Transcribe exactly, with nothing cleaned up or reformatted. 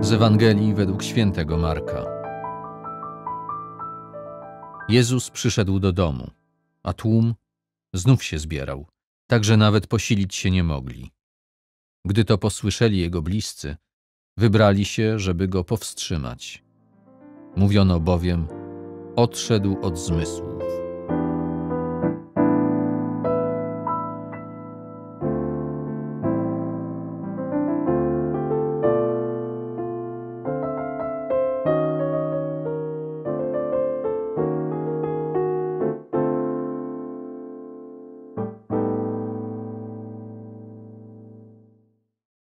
Z Ewangelii według świętego Marka. Jezus przyszedł do domu, a tłum znów się zbierał, tak że nawet posilić się nie mogli. Gdy to posłyszeli jego bliscy, wybrali się, żeby go powstrzymać. Mówiono bowiem: odszedł od zmysłu.